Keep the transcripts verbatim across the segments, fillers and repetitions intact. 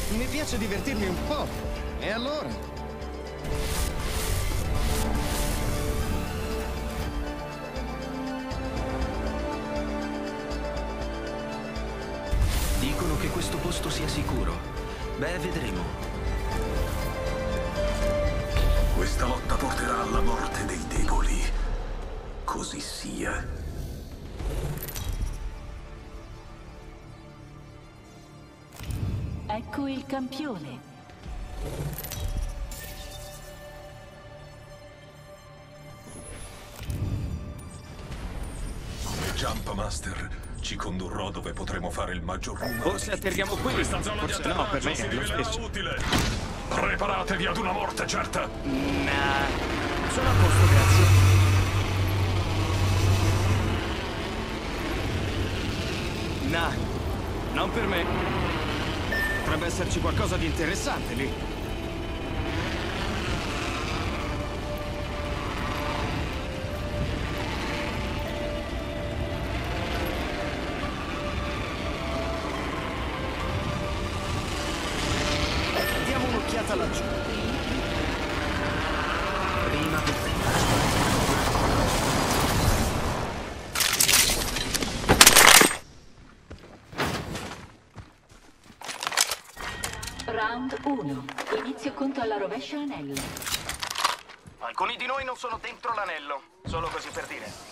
Mi piace divertirmi un po'. E allora? Dicono che questo posto sia sicuro. Beh, vedremo. Questa lotta porterà alla morte dei deboli. Così sia. Ecco il campione. Come Jump Master ci condurrò dove potremo fare il maggior rumore. Forse atterriamo qui. Questa zona Forse di no, per me si è lo rivelerà stesso. utile. Preparatevi ad una morte certa. Nah, sono a posto, grazie. Nah, non per me. Potrebbe esserci qualcosa di interessante lì. Diamo un'occhiata laggiù. Prima per prima. Round uno. Inizio conto alla rovescia anello. Alcuni di noi non sono dentro l'anello. Solo così per dire.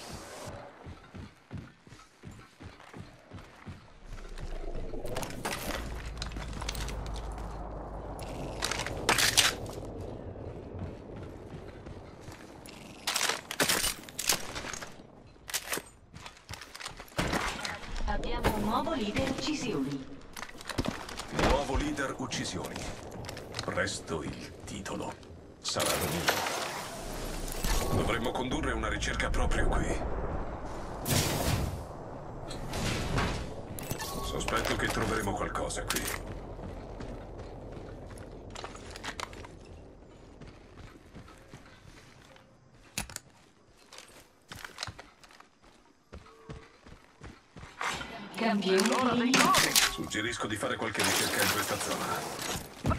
Abbiamo un nuovo leader uccisioni. Nuovo leader uccisioni. Presto il titolo sarà mio. Dovremmo condurre una ricerca proprio qui. Sospetto che troveremo qualcosa qui. Campione. Suggerisco di fare qualche ricerca in questa zona.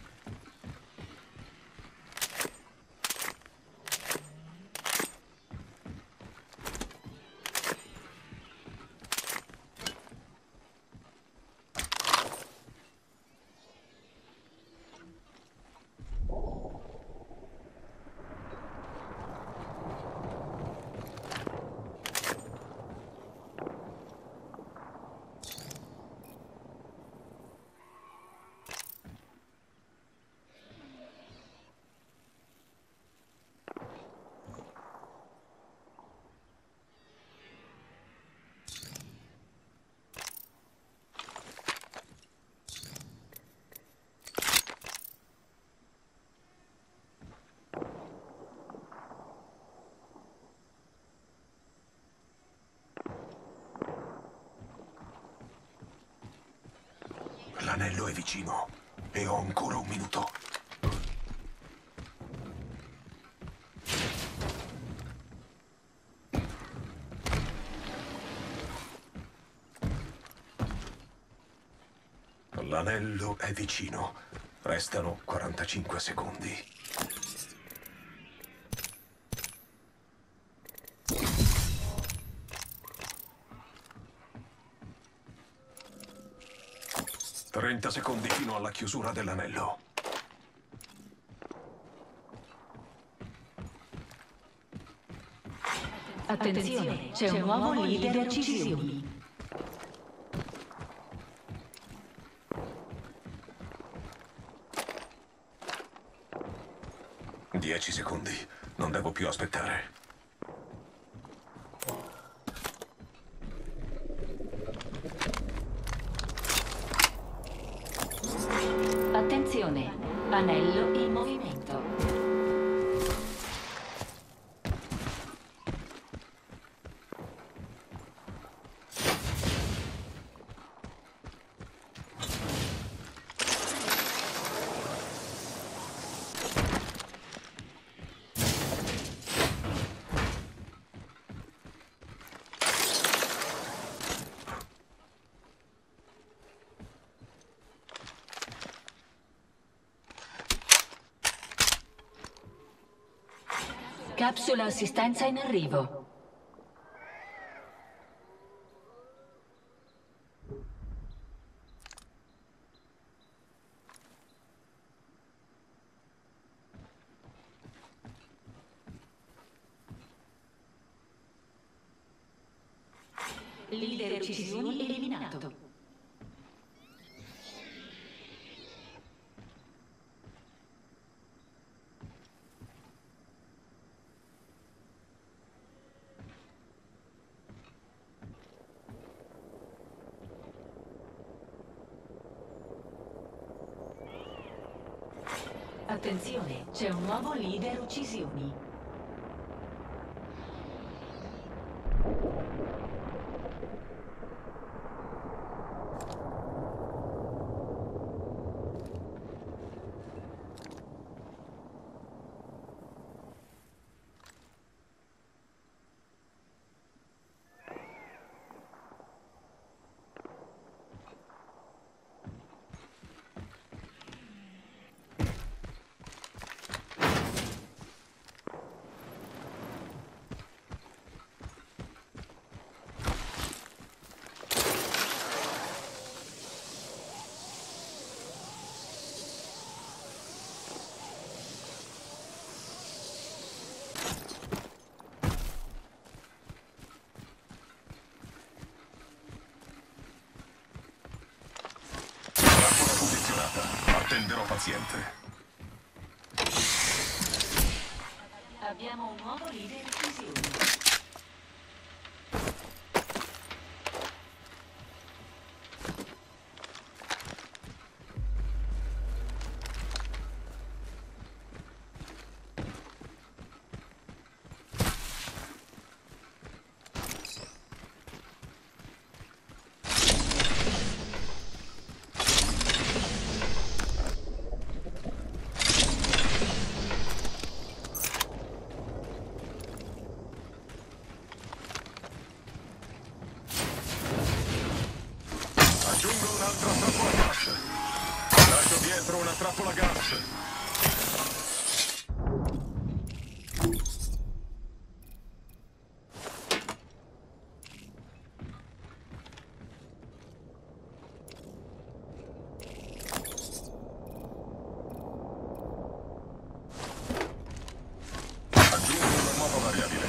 L'anello è vicino e ho ancora un minuto. L'anello è vicino. Restano quarantacinque secondi. trenta secondi fino alla chiusura dell'anello. Attenzione, c'è un nuovo leader uccisioni. dieci secondi. Non devo più aspettare. Attenzione, anello in movimento. Capsula assistenza in arrivo. Leader uccisioni eliminato. Attenzione, c'è un nuovo leader uccisioni. Attenderò paziente. Abbiamo un nuovo leader uccisioni. Aggiungo un'altra trappola gas. Lascio dietro una trappola gas. Aggiungo una nuova variabile.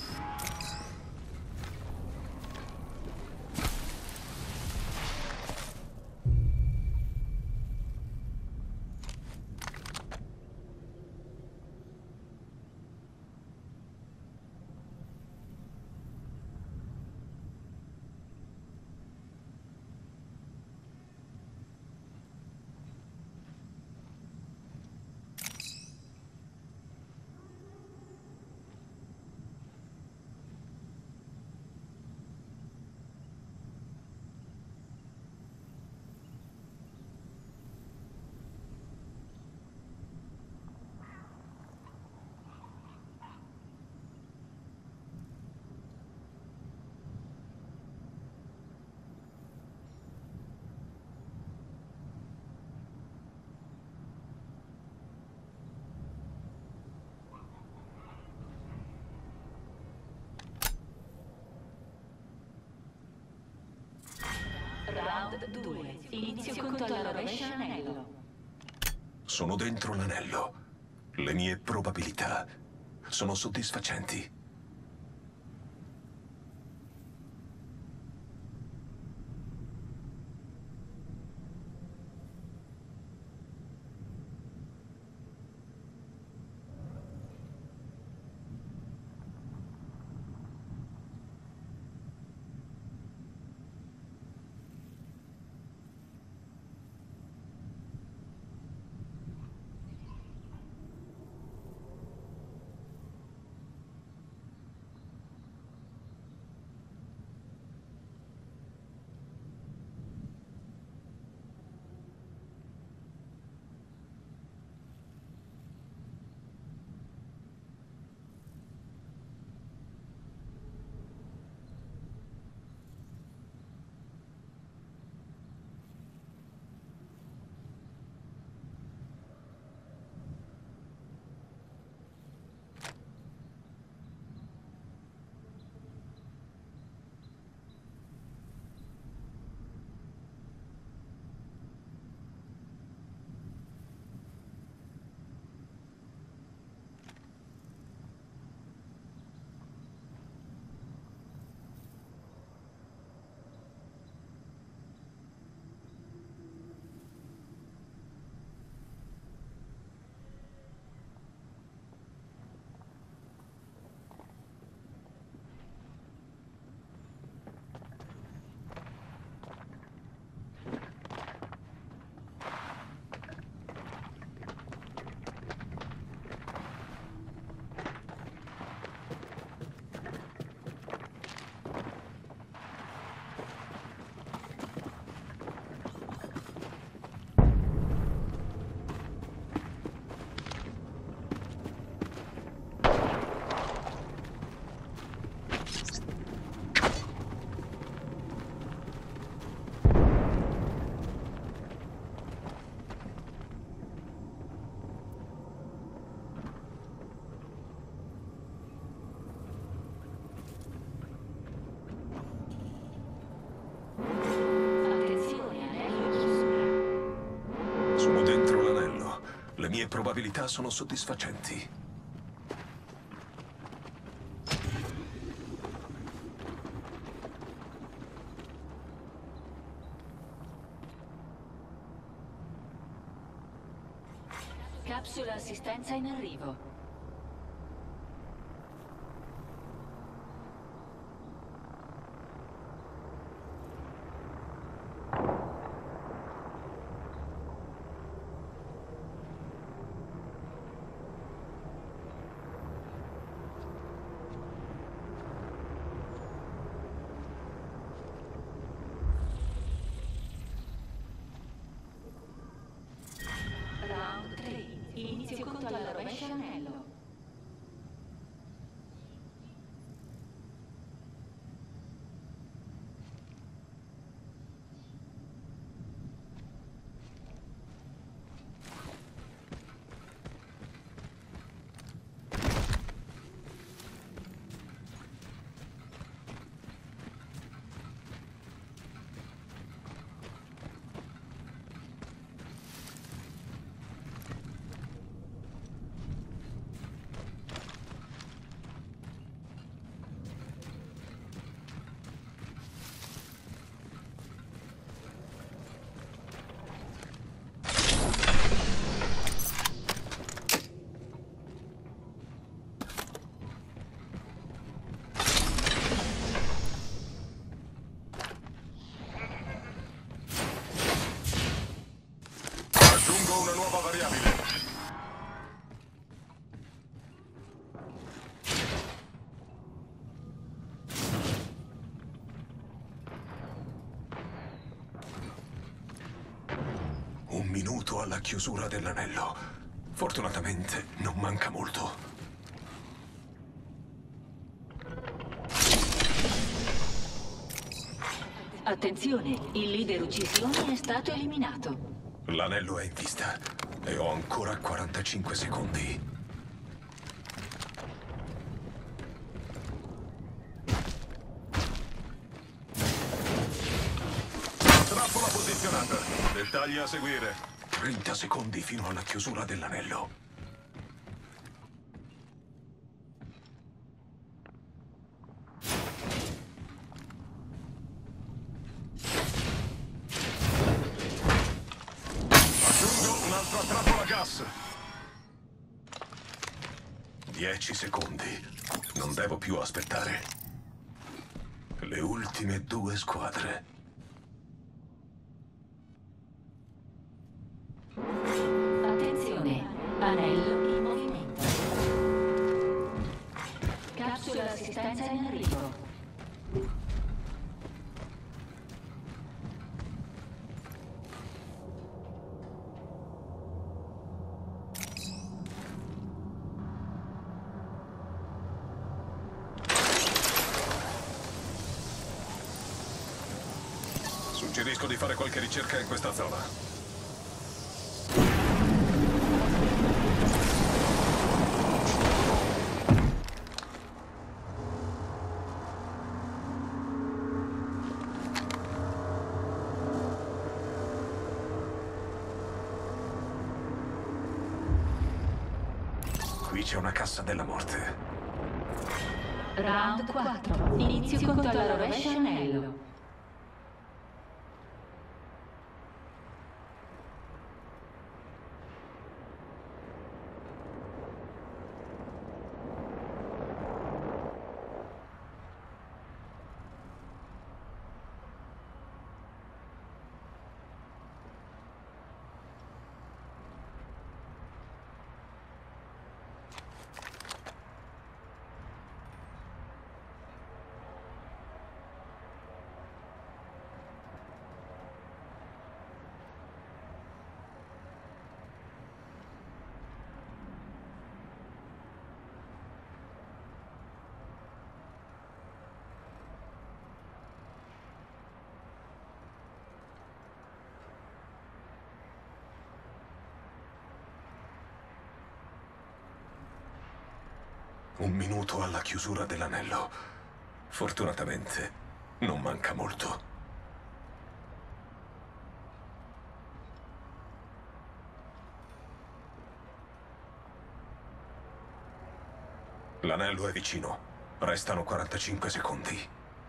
Round due. Inizio conto alla rovescia anello. Sono dentro l'anello. Le mie probabilità sono soddisfacenti. Sono dentro l'anello. Le mie probabilità sono soddisfacenti. Capsula assistenza in arrivo. Round tre. Inizio conto alla rovescia anello. Aggiungo una nuova variabile. Un minuto alla chiusura dell'anello. Fortunatamente non manca molto. Attenzione, il leader uccisione è stato eliminato. L'anello è in vista e ho ancora quarantacinque secondi. Trappola posizionata. Dettagli a seguire. trenta secondi fino alla chiusura dell'anello. Un'altra trappola a gas. Dieci secondi. Non devo più aspettare. Le ultime due squadre. Attenzione, anello in movimento. Capsula assistenza in arrivo. Suggerisco di fare qualche ricerca in questa zona. Qui c'è una cassa della morte. Round quattro. Inizio conto alla rovescia anello. Un minuto alla chiusura dell'anello. Fortunatamente non manca molto. L'anello è vicino. Restano quarantacinque secondi.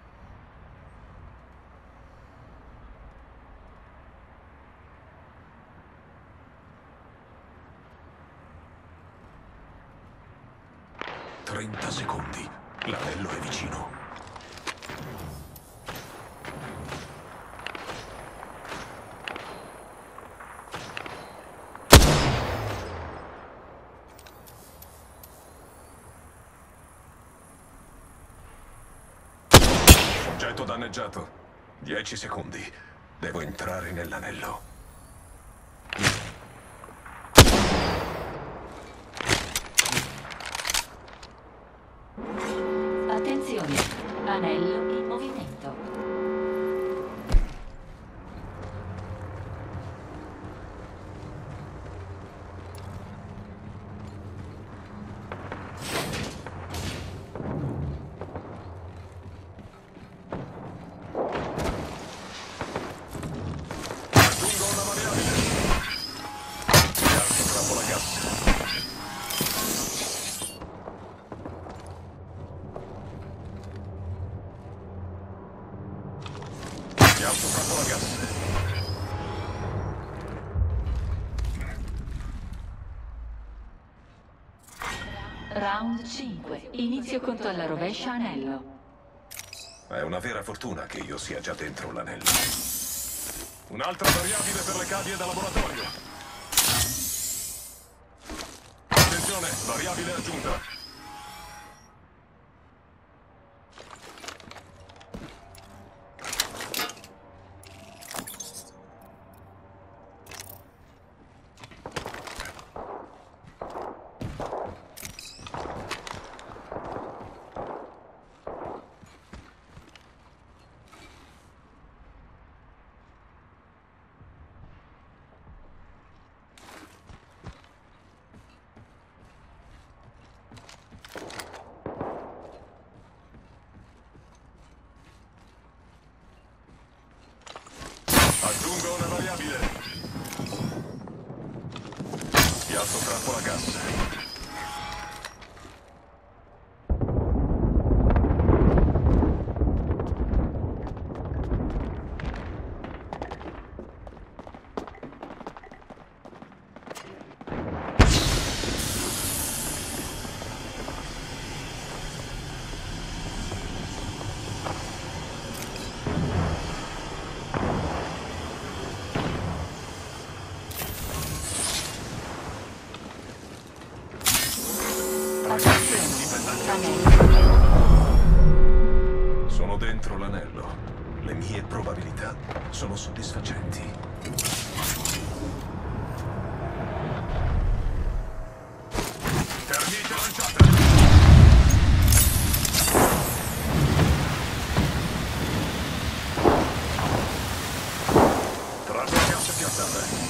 trenta secondi. L'anello è vicino. Oggetto danneggiato. dieci secondi. Devo entrare nell'anello. Attenzione, anello in movimento. Aggiungo una variabile. Piazzo trappola gas. Piazzo trappola gas. Round cinque. Inizio conto alla rovescia anello. È una vera fortuna che io sia già dentro l'anello. Un'altra variabile per le cavie da laboratorio. Attenzione, variabile aggiunta. Aggiungo una variabile. Piazzo trappola gas. Sono dentro l'anello. Le mie probabilità sono soddisfacenti. Termite lanciata! Trappola gas piazzata.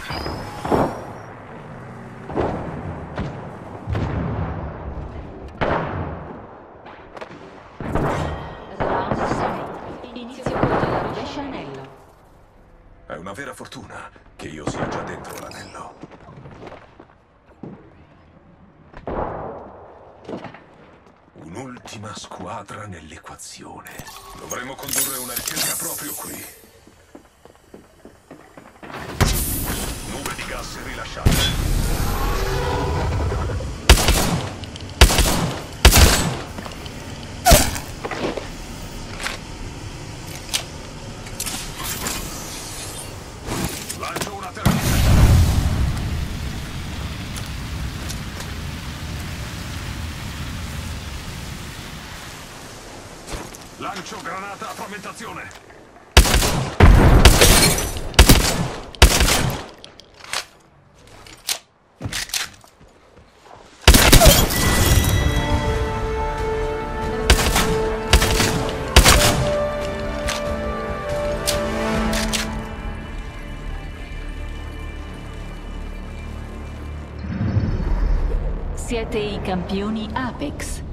È una vera fortuna che io sia già dentro l'anello. Un'ultima squadra nell'equazione. Dovremmo condurre una ricerca proprio qui. Nube di gas rilasciate. Lancio una termite. Lancio granata a frammentazione. Siete i campioni Apex.